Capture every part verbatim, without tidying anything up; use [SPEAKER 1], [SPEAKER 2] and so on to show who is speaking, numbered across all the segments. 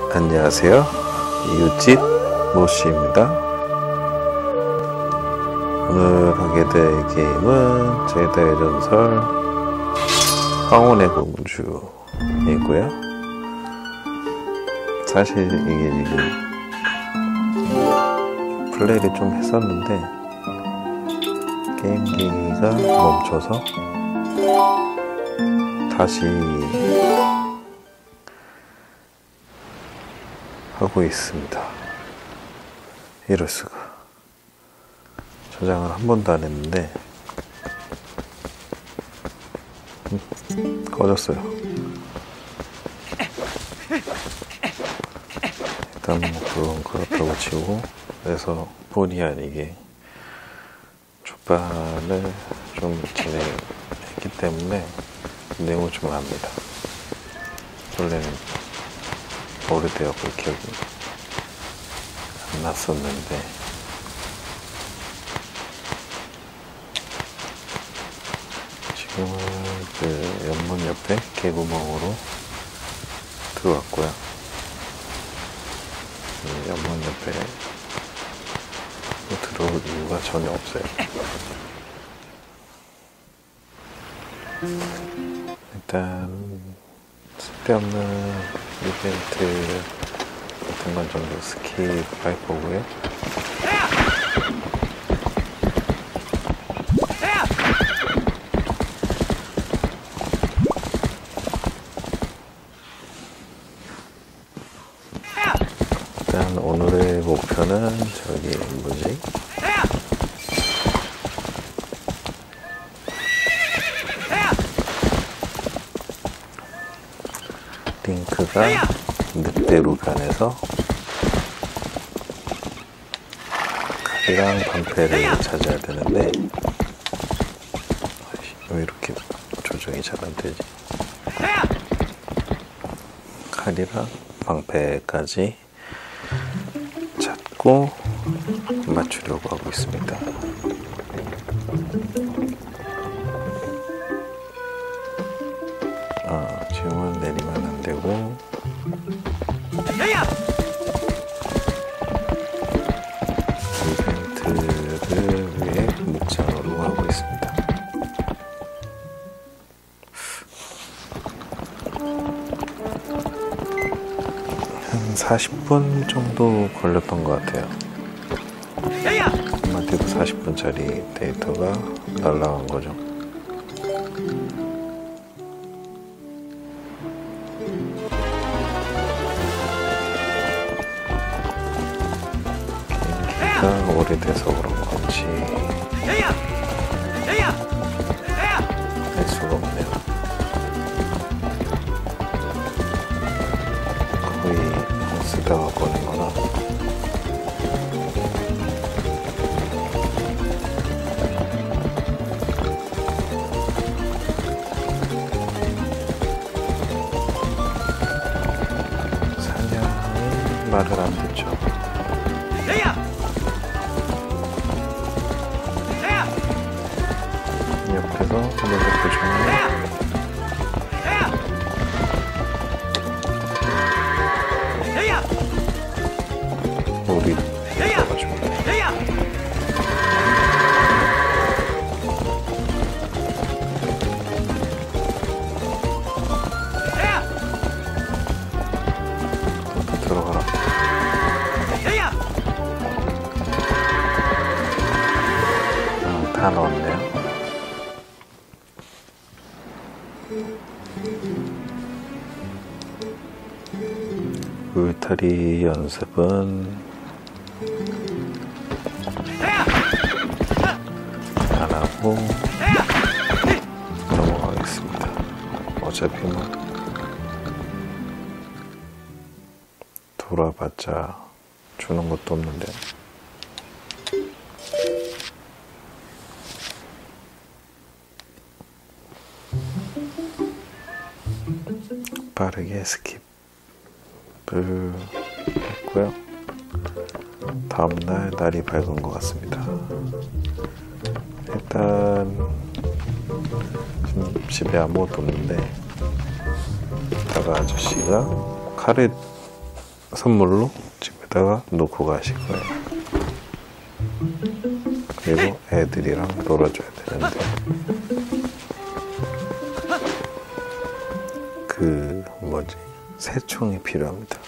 [SPEAKER 1] 안녕하세요. 이웃집 모씨입니다. 오늘 하게 될 게임은 제다의 전설 황혼의 공주이고요. 사실 이게 지금 플레이를 좀 했었는데 게임기가 멈춰서 다시 하고 있습니다. 이럴 수가. 저장을 한 번도 안 했는데 음, 꺼졌어요. 일단 뭐 그건 그렇다고 치고, 그래서 본의 아니게 초반을 좀 진행했기 때문에 내용을 좀 압니다. 원래는 오래되었고 기억이 안 났었는데 지금은 그 연문 옆에 개구멍으로 들어왔고요. 연문 옆에 들어올 이유가 전혀 없어요. 일단 쓸데없는 이벤트 같은 건 좀 스킵할 거고요. 일단 오늘의 목표는 저기 뭐지? 링크가 늑대로 변해서 칼이랑 방패를 찾아야 되는데 왜 이렇게 조정이 잘 안 되지? 칼이랑 방패까지 찾고 맞추려고 하고 있습니다. 아, 지금은 내리면 안 되고 이벤트를 위해 목장으로 하고 있습니다. 한 사십 분 정도 걸렸던 것 같아요. 한마디로 사십 분짜리 데이터가 날라간 거죠. 게임기가 오래돼서 그런 건지 알 수가 없네요. 거의 안 쓰다가 꺼내거나 사냥이 말을 안 듣죠. 옆에서 한번 보시면 우리 들어가지고 또 들어가라. 아, 다 넣었네요. 울타리 연습은 안 하고 넘어가겠습니다. 어차피 뭐 돌아봤자 주는 것도 없는데. 빠르게 스킵을 했고요. 다음날 날이 밝은 것 같습니다. 일단 지금 집에 아무것도 없는데 이따가 아저씨가 칼을 선물로 집에다가 놓고 가실 거예요. 그리고 애들이랑 놀아줘야 되는데 그 뭐지 새총이 필요합니다.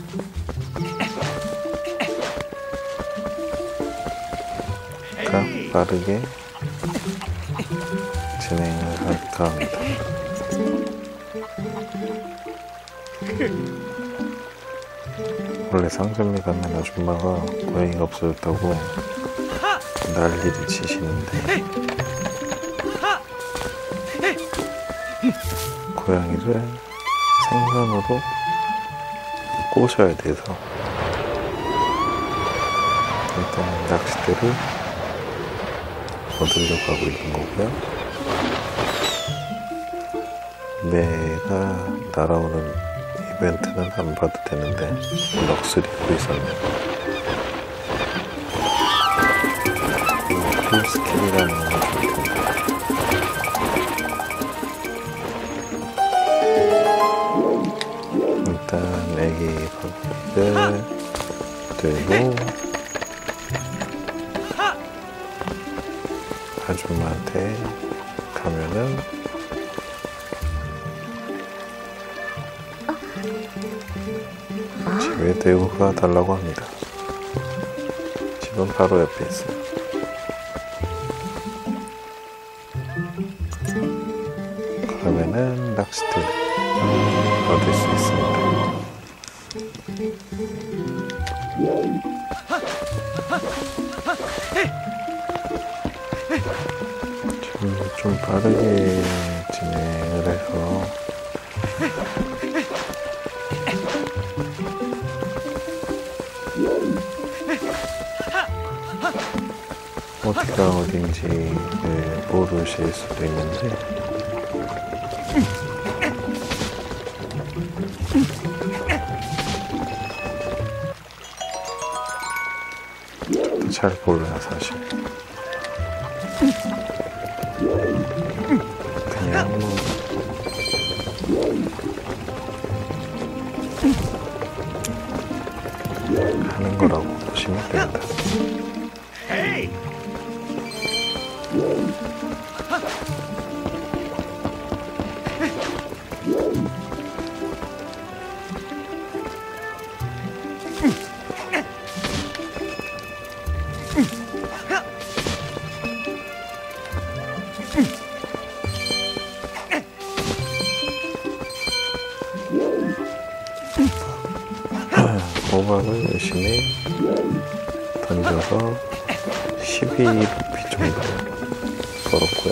[SPEAKER 1] 그러니까 빠르게 진행을 할까 합니다. 원래 상점에 가면 아줌마가 고양이가 없어졌다고 난리를 치시는데 고양이를 생선으로 꼬셔야 돼서 일단 낚싯대를 얻으려고 하고 있는 거고요. 매가 날아오는 이벤트는 안 봐도 되는데 넋을 입고 있었네요. 풀 스킬이라는 건 좋을 텐데. 일단 애기 바퀴를 들고 아줌마한테 가면은 집에 들고 가달라고 합니다. 집은 바로 옆에 있어요. 그러면은 낚싯대 얻을 수 있습니다. 지금 좀 빠르게 진행을 해서 어디가 어딘지를 모르실 수도 있는데 잘 몰라요 사실. 그냥 뭐 하는 거라고 보시면 됩니다. 호박을 열심히 던져서 십이 루피 정도 벌었고요.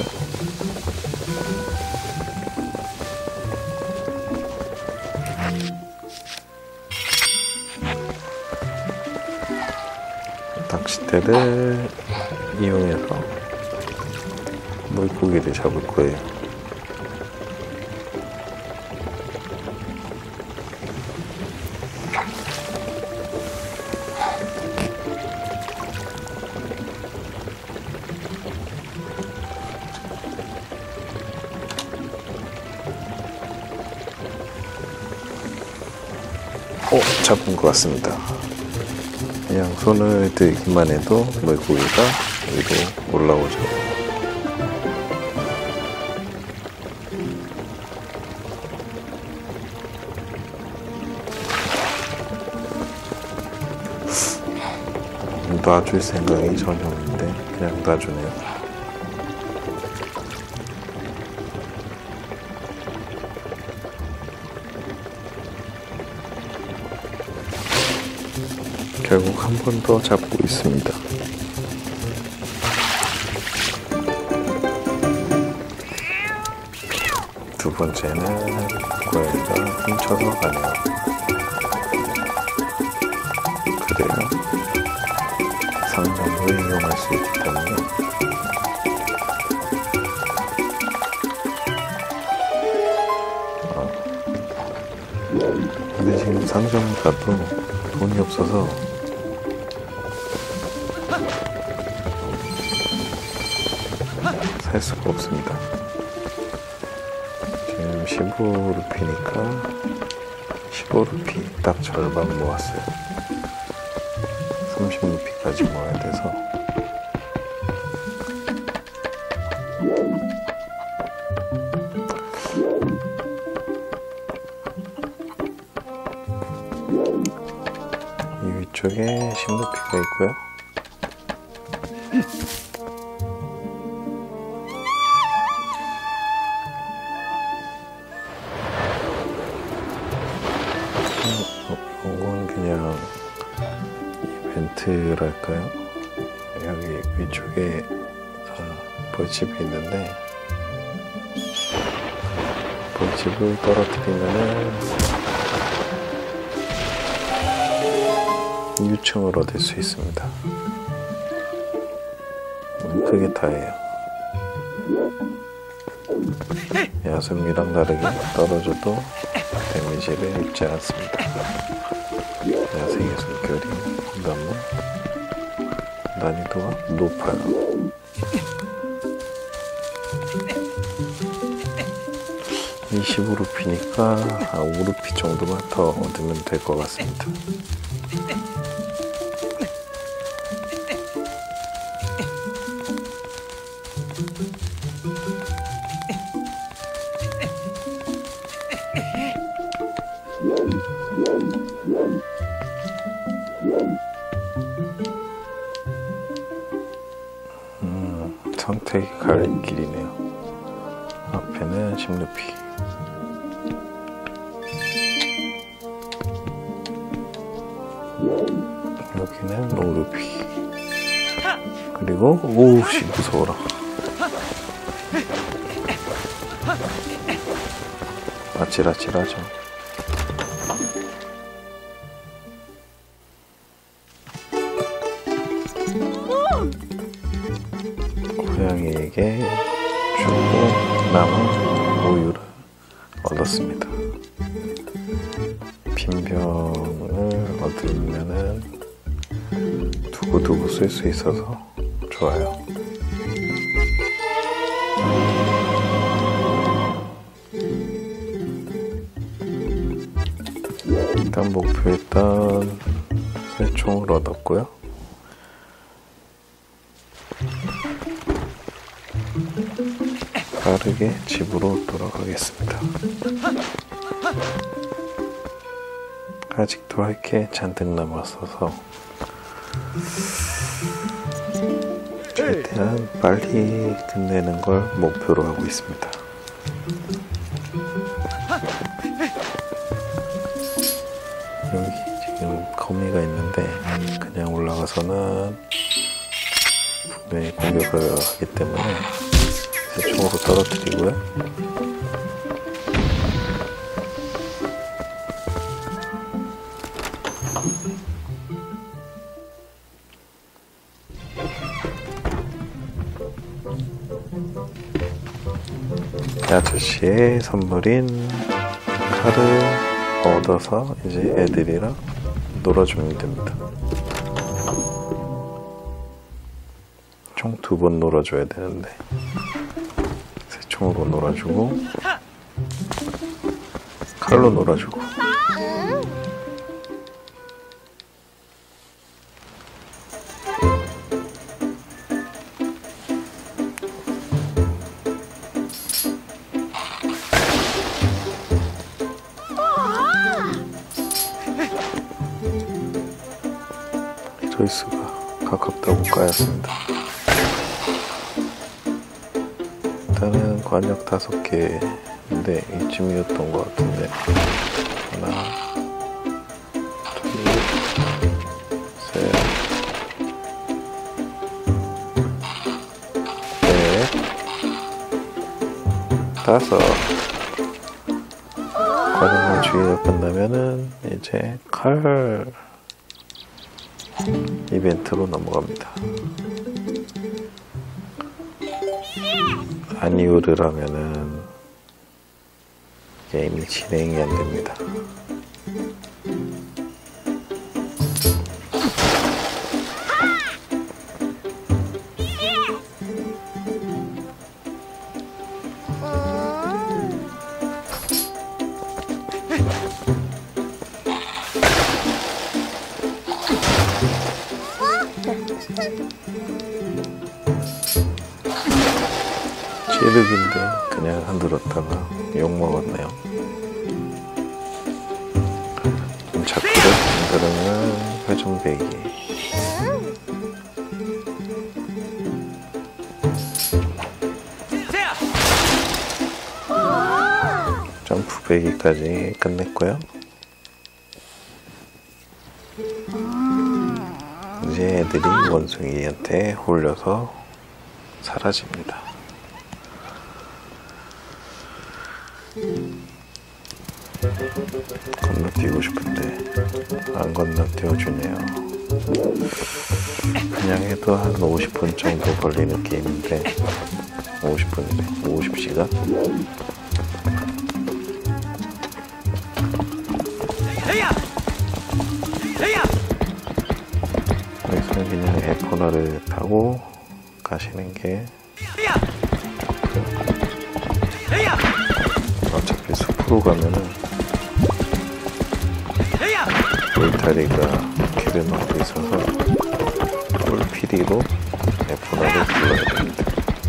[SPEAKER 1] 낚싯대를 이용해서 물고기를 잡을 거예요. 오, 잡은 것 같습니다. 그냥 손을 들기만 해도 물고기가 위로 올라오죠. 놔줄 생각이 전혀 없는데 그냥 놔주네요. 결국 한 번 더 잡고 있습니다. 두 번째는 고양이가 훔쳐서 가네요. 그래요. 상점을 이용할 수 있기 때문에 어. 근데 지금 상점을 가도 돈이 없어서 살 수가 없습니다. 지금 십오 루피니까 십오 루피 딱 절반 모았어요. 삼십 루피까지 모아야 돼서. 이 위쪽에 십 루피가 있고요. 이건 그냥 이벤트랄까요? 여기 위쪽에 벌집이 있는데, 벌집을 떨어뜨리면은 유충을 얻을 수 있습니다. 크게 타예요. 야숨이랑 다르게 떨어져도 데미지를 입지 않습니다. 야생의 숨결이 너무 난이도가 높아요. 이십오 루피니까 한 오 루피 정도만 더 얻으면 될 것 같습니다. 음, 선택이 갈림길이네요. 앞에는 십 루피, 여기는 오 루피, 그리고 오우씨 무서워라. 아찔아찔하죠. 고양이에게 주고 남은 우유를 얻었습니다. 빈병을 얻으면은 두고두고 쓸 수 있어서 좋아요. 일단 목표했던 새총을 얻었고요. 빠르게 집으로 돌아가겠습니다. 아직도 할 게 잔뜩 남았어서 최대한 빨리 끝내는 걸 목표로 하고 있습니다. 여기 지금 거미가 있는데 그냥 올라가서는 분명히 공격을 하기 때문에 새총으로 떨어뜨리고요. 아저씨의 선물인 칼을 얻어서 이제 애들이랑 놀아주면 됩니다. 총 두 번 놀아줘야 되는데 새총으로 놀아주고 칼로 놀아주고. 이럴 수가. 가깝다고 까였습니다. 일단은 관역 다섯 개인데 이쯤이었던 것 같은데, 하나, 둘, 셋, 넷, 다섯. 관역만 주기가 끝나면은 이제 칼 이벤트로 넘어갑니다. 아니오를 하면은 게임이 진행이 안 됩니다. 찌르기인데 그냥 흔들었다가 욕먹었네요. 자꾸를 흔들으면 회전배기. 점프배기까지 끝냈고요. 이제 애들이 원숭이한테 홀려서 사라집니다. 건너뛰고 싶은데 안 건너뛰어주네요. 그냥 해도 한 오십 분 정도 걸리는 게임인데 오십 분이네. 오십 시간? 여기서 그냥 에포나를 타고 가시는 게 어차피 숲으로 가면은 울타리가 길을 막고 있어서 꿀피리로 에포나를 불러야 됩니다.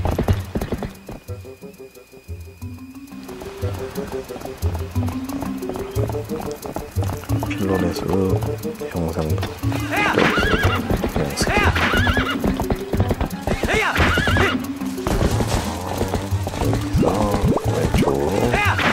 [SPEAKER 1] 필로네스 영상도 필요 없습니다. 그냥 스킵. 여기서 왼쪽으로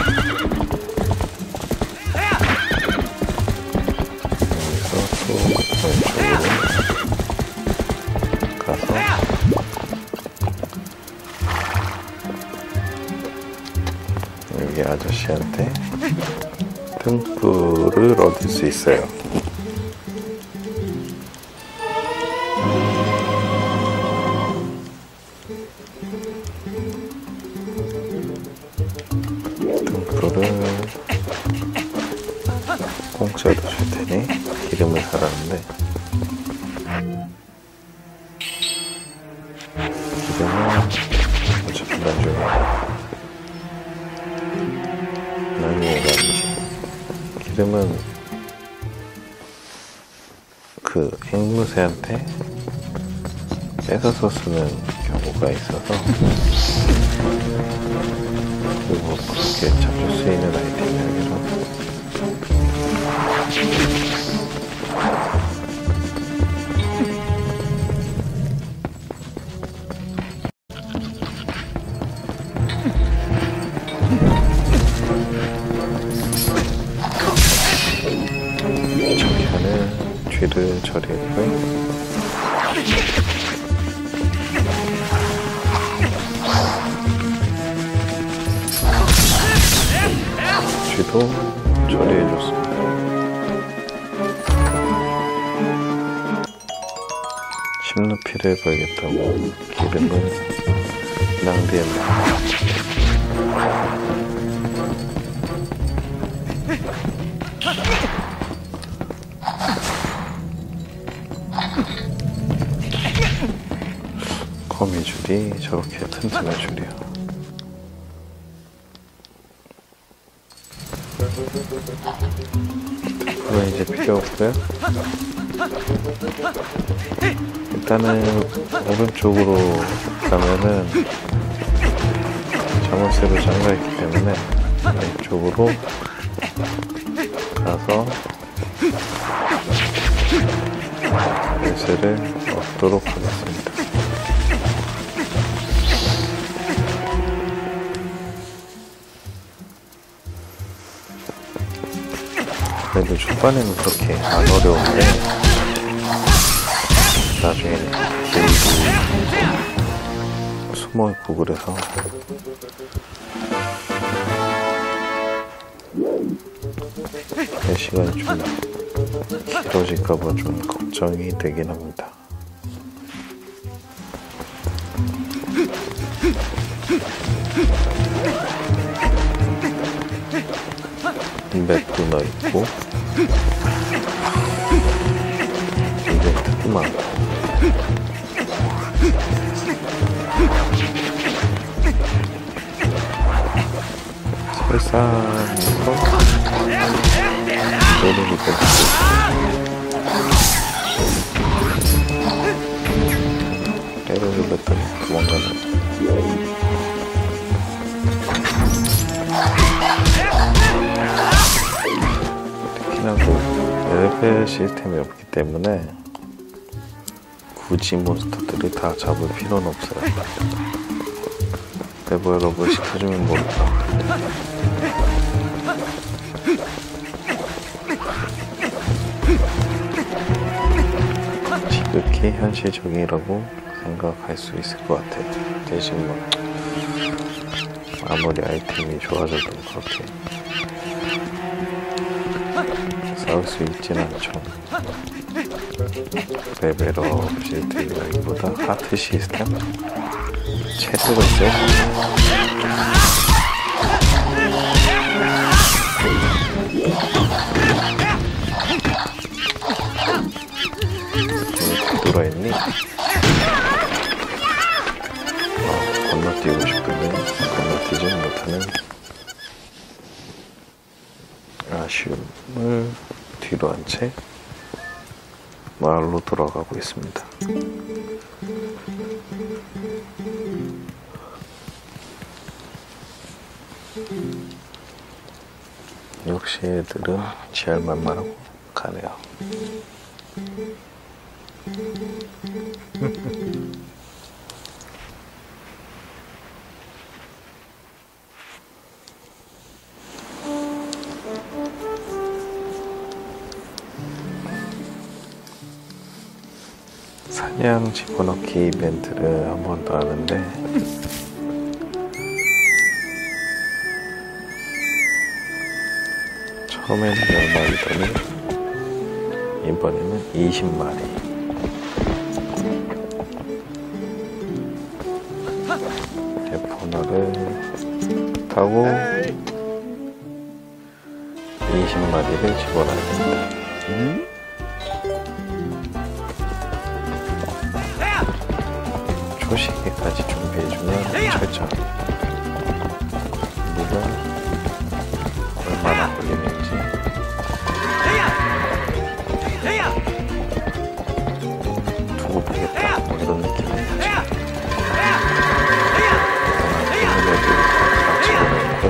[SPEAKER 1] 여기 아저씨한테 등불을 얻을 수 있어요. 등불을 공짜로 줄 테니 기름을 사라는데 기름은 어차피 나중에 나중에 가야지. 기름은 그 앵무새한테 뺏어서 쓰는 경우가 있어서 그리고 그렇게 자주 쓰이는 아이템이 아니라 뒤를 처리했고요. 뒤도 처리해줬습니다. 심루피를 걸겠다고 기름을 낭비했네요. 거미줄이 저렇게 튼튼한 줄이야. 그건 이제 필요 없고요. 일단은 오른쪽으로 가면은 자물쇠로 잠가있기 때문에 왼쪽으로 가서 열쇠를 얻도록 하겠습니다. 그래도 초반에는 그렇게 안 어려운데 나중에는 길고 숨어있고 그래서 내 시간이 좀 길어질까봐 좀 걱정이 되긴 합니다. 맵도 넣어있고 이벤트도 많고 설산에서 노래를 펼치고 레벨 시스템이 없기 때문에 굳이 몬스터들을 다 잡을 필요는 없어요. 레벨업을 시켜주면 모를까. 지극히 현실적이라고 생각할 수 있을 것 같아요. 대신 뭐 아무리 아이템이 좋아져도 그렇게 싸울 수 있진 않죠. 레벨업 시스템이라기보다 하트 시스템? 체력을 쎄? 돌아있니? 어, 건너뛰고 싶은데 건너뛰지 못하는 아쉬움을 뒤로 한 채 마을로 돌아가고 있습니다. 역시 애들은 지할만만하고 가네요. 사냥 집어넣기 이벤트를 한 번 더 하는데 처음에는 열 마리더니 이번에는 이십 마리. 데포너를 타고 이십 마리를 집어넣어야 됩니다. 음? 초시계까지 준비해주면 철저. 우리가 얼마나 걸리는지 두고 보겠다, 뭐 이런 느낌이 나죠. 일단 다 집어넣고요.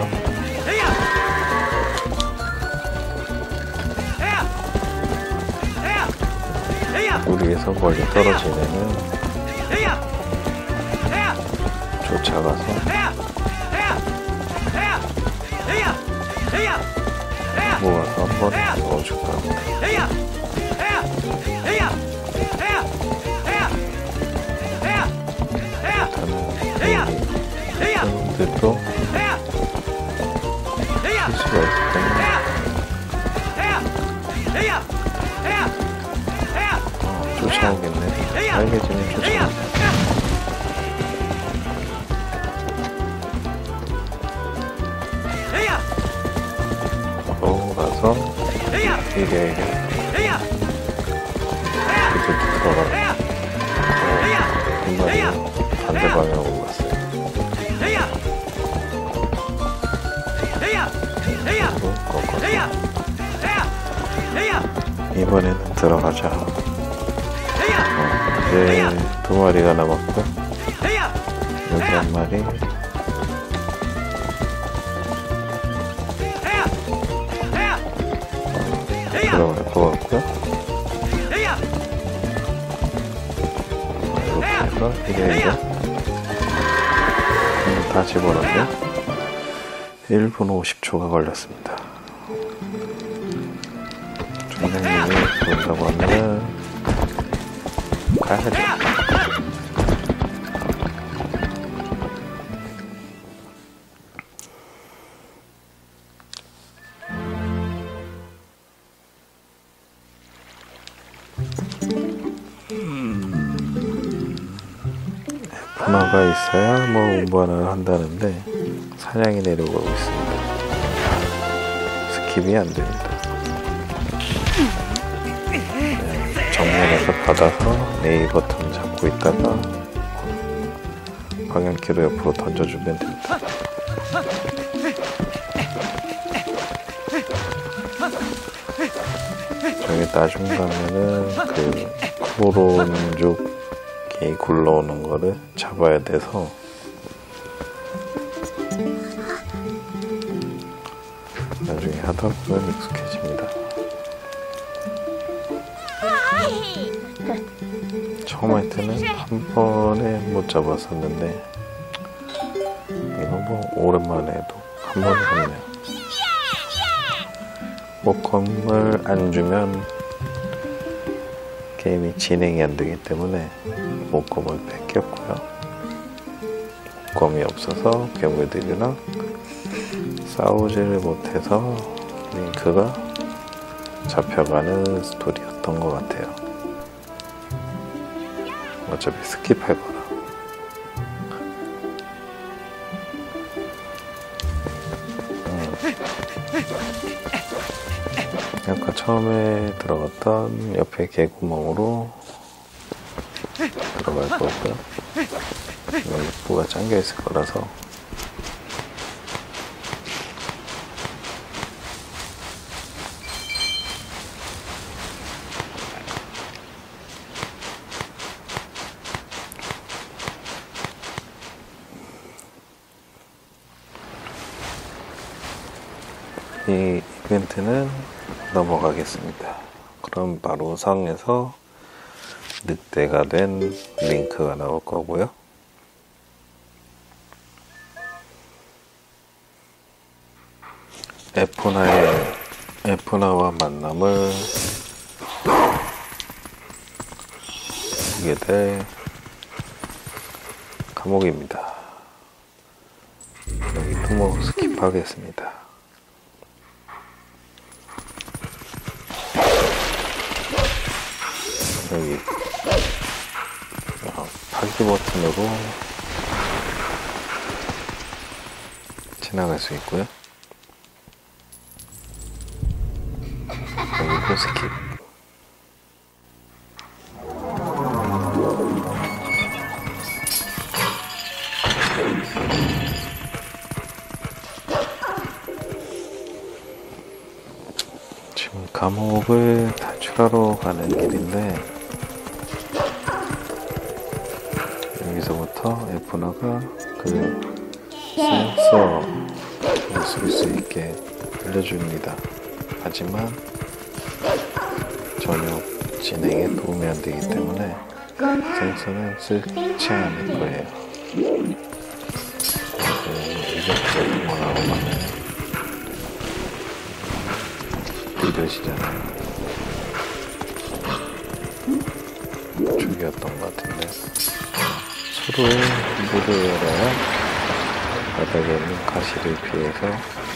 [SPEAKER 1] 우리에서 멀리 떨어진 애는 쫓아가서 모아서 한번 넣어줄까 합니다. 일단은 여러분들도 실수가 있기 때문에 어, 쫓아오겠네. 알겠지만 쫓아오겠네. 이게 이게 이렇게 들어가요. 한 마리는 반대 방향으로 갔어요. 그리고 꺾어서 이번에는 들어가자. 어, 이제 두 마리가 남았고 여기 한 마리, 들어갈 것 같고요. 이렇게 해서 이게 이제 다 집어넣는데 일 분 오십 초가 걸렸습니다. 총장님이 그런다고 하면은 가야죠. 하나가 있어야 뭐 운반을 한다는데 사냥이 내려가고 있습니다. 스킵이 안 됩니다. 네, 정면에서 받아서 A 버튼 잡고 있다가 방향키로 옆으로 던져주면 됩니다. 저기 나중 가면은 그 쿠보론족이 굴러오는 거를 잡아야 돼서 나중에 하다 보면 익숙해집니다. 처음 할 때는 한 번에 못 잡았었는데 이거 뭐 오랜만에 해도 한 번에 잡네요. 목검을 안 주면 게임이 진행이 안 되기 때문에 목검을 뺏겼고요. 목검이 없어서 괴물들이랑 싸우지를 못해서 링크가 잡혀가는 스토리였던 것 같아요. 어차피 스킵할 거라. 음. 아까 처음에 들어갔던 옆에 개구멍으로 들어갈 거고요. 여기 입구가 잠겨 있을 거라서 이 이벤트는 넘어가겠습니다. 그럼 바로 상에서 늑대가 된 링크가 나올 거고요. 에포나의 에포나와 만남을 하게 될 감옥입니다. 여기 부모 스킵하겠습니다. 여기 파기 버튼으로 지나갈 수 있고요. 여기도 스킵. 지금 감옥을 탈출하러 가는 길인데 여기서부터 에포나가 그 센서를 쓸 수 있게 알려줍니다. 하지만 전혀 진행에 도움이 안 되기 때문에 센서는 쓰지 않을 거예요. 이것도 뭐라고 하면 이러시잖아요. 죽였던 것 같은데 서로의 문을 열어야 바닥에 있는 가시를 피해서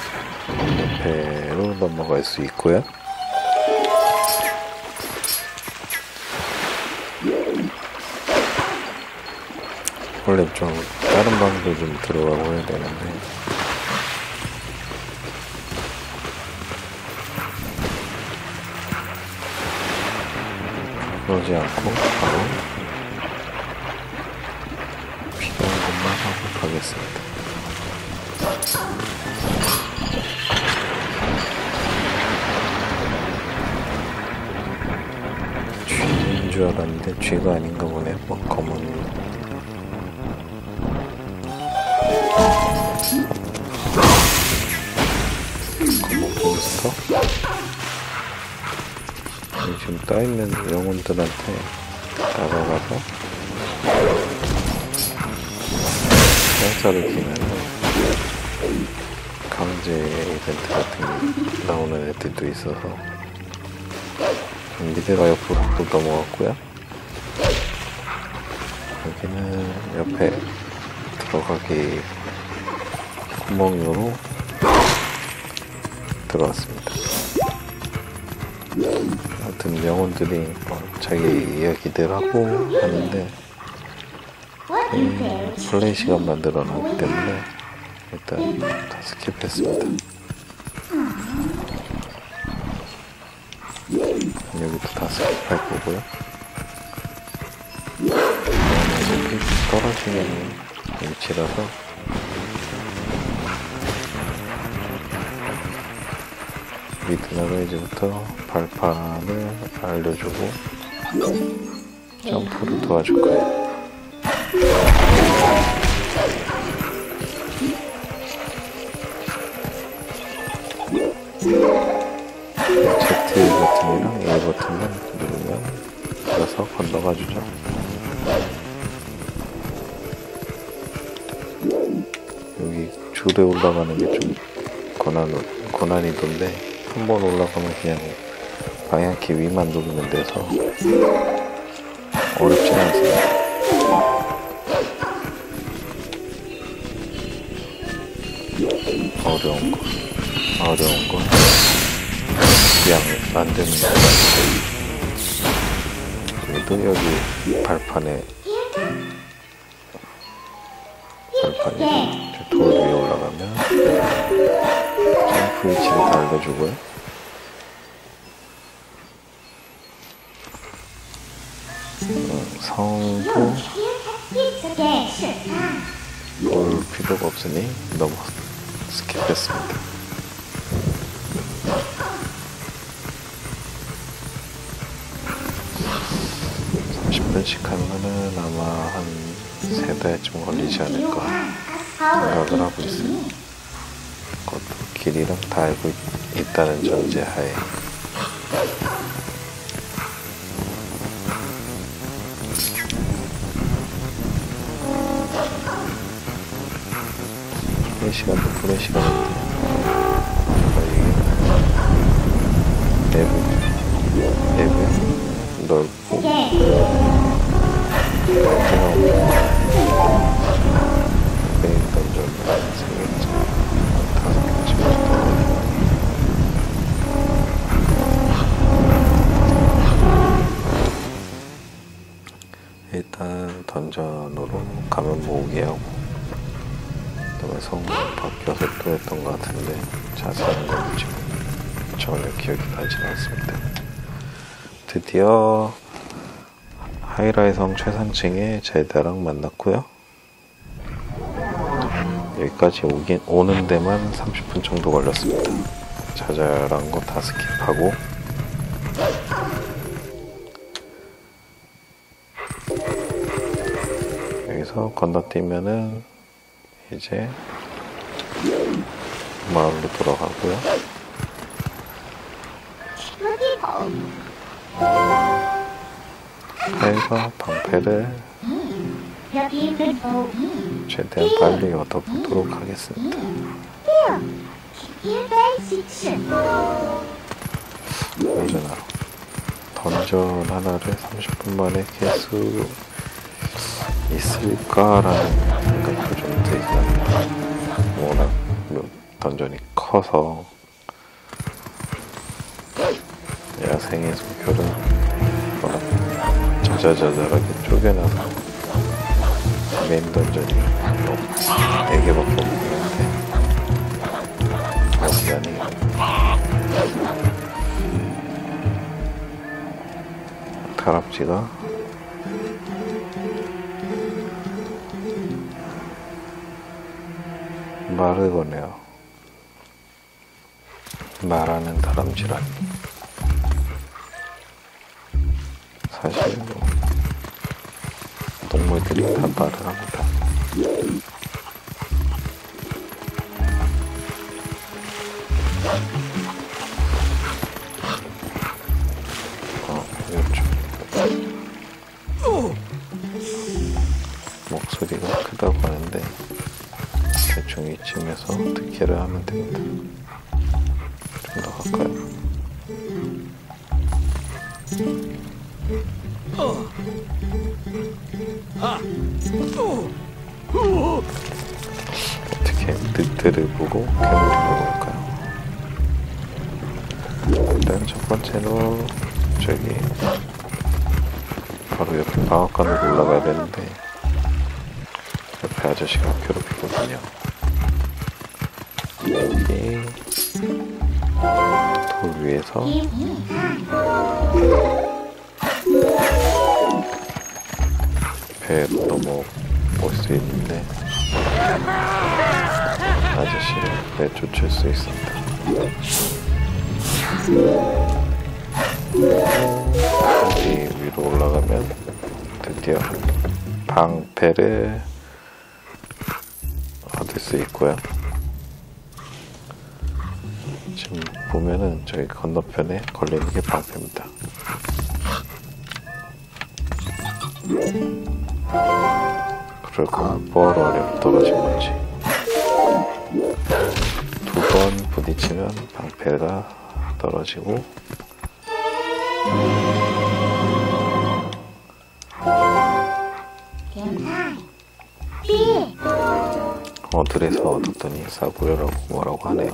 [SPEAKER 1] 옆에로 넘어갈 수 있고요. 원래 좀 다른 방도 좀 들어가고 해야 되는데 그러지 않고 바로 필요한 것만 하고 가겠습니다. 쥐인 줄 알았는데 쥐가 아닌가 보네. 뭐 검은 검은 몬스터? 지금 떠있는 영혼들한테 다가가서 센서를 끼면 강제 이벤트 같은 게 나오는 애들도 있어서 미드가 옆으로 또 넘어갔고요. 여기는 옆에 들어가기 구멍으로 들어왔습니다. 하여튼 영혼들이 뭐 자기 이야기들 하고 하는데 음, 플레이 시간만 늘어나기 때문에 일단 다 스킵했습니다. 여기도 다 스킵할 거고요. 어차피 떨어지는 위치라서 미드나가 이제부터 발판을 알려주고 점프를 도와줄 거예요. Z 버튼이랑 A 버튼만 누르면 막아주죠. 여기 줄에 올라가는 게 좀 고난, 고난이던데 한 번 올라가면 그냥 방향키 위만 누르면 돼서 어렵지 않습니다. 어려운 거, 어려운 거 그냥 만드는 거 같아요. 또 여기 발판에 발판에 돌 위에 올라가면 점프 위치를 다 알려주고요. 음, 성부 볼 필요가 없으니 너무 스킵했습니다. 삼십 분씩 하면은 아마 한 세 달쯤 걸리지 않을까 생각을 하고 있어요. 그것도 길이랑 다 알고 있, 있다는 전제하에. 플레이 시간도 플레이 시간인데 거의 내부 내부 넓고 메인 던전 세 개쯤 다섯 개쯤 일단 던전으로 가면 모으기 하고 그다음에 성분 바뀌어서 또 했던 것 같은데 자세한 건 지금 전혀 기억이 나지 않습니다. 드디어 하이라이 성 최상층에 젤다랑 만났고요. 여기까지 오긴, 오는 데만 삼십 분 정도 걸렸습니다. 자잘한 거 다 스킵하고 여기서 건너뛰면은 이제 마을로 돌아가고요. 해서 방패를 최대한 빨리 얻어보도록 하겠습니다. 던전 하러 던전 하나를 삼십 분 만에 깰 수 있을까라는 생각도 좀 들긴 합니다. 워낙 던전이 커서 야생에서 별은 워낙 자자자자하게 쪼개놔서 메인 던전이 뭐 네 개밖에 없는데 시간이 다람쥐가 말을 거네요. 말하는 다람쥐라니. 사실 뭐 동물들이 다 말을 합니다. 어, 요즘 목소리가 크다고 하는데 대충 이쯤에서 듣기를 하면 됩니다. 좀 더 가까이. 어떻게 늑대를 보고 괴물을 먹을까요? 일단 첫 번째로 저기 바로 옆에 방앗간으로 올라가야 되는데 옆에 아저씨가 괴롭히거든요. 여기 돌 위에서 배로 넘어올 수 있는데 아저씨를 내쫓을 수 있습니다. 여기 위로 올라가면 드디어 방패를 얻을 수 있고요. 지금 보면은 저기 건너편에 걸리는 게 방패입니다. 그리고 뭐로 어렵 떨어진 건지. 두 번 부딪히면 방패가 떨어지고, 어들에서 얻었더니 싸구려라고 뭐라고 하네요.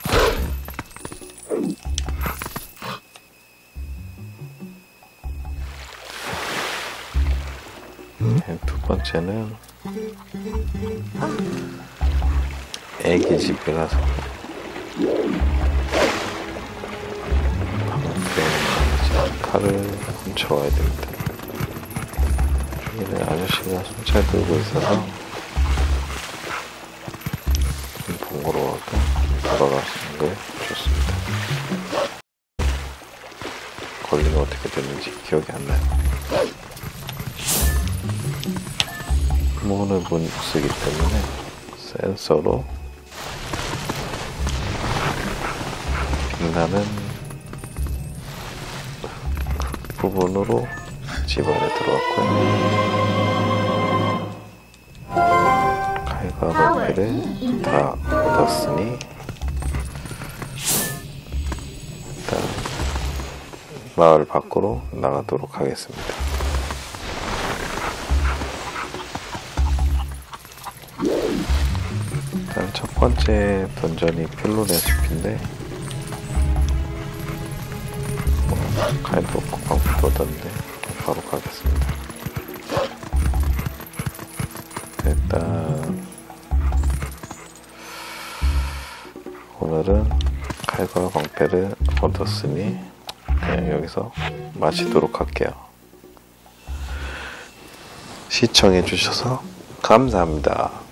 [SPEAKER 1] 네, 두 번째는 애기 집에 가서 방패 칼을 훔쳐와야 됩니다. 여기는 아저씨가 순찰 들고 있어서 좀 번거로워도 돌아가시는 게 좋습니다. 걸리면 어떻게 되는지 기억이 안 나요. 문을 못 쓰기 때문에 센서로 빛나는 부분으로 집 안에 들어왔고요. 칼과 방패를 다 얻었으니 일단 마을 밖으로 나가도록 하겠습니다. 일단 첫 번째 던전이 펠로네 숲인데 뭐 칼도 없고 방패도 얻었는데 바로 가겠습니다. 일단 오늘은 칼과 방패를 얻었으니 그냥 여기서 마치도록 할게요. 시청해 주셔서 감사합니다.